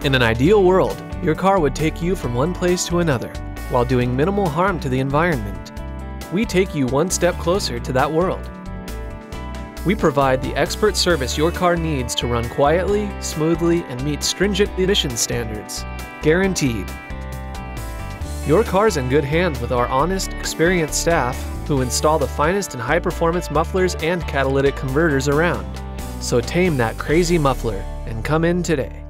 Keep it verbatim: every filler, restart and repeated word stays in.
In an ideal world, your car would take you from one place to another while doing minimal harm to the environment. We take you one step closer to that world. We provide the expert service your car needs to run quietly, smoothly, and meet stringent emission standards. Guaranteed. Your car's in good hands with our honest, experienced staff who install the finest and high-performance mufflers and catalytic converters around. So tame that crazy muffler and come in today.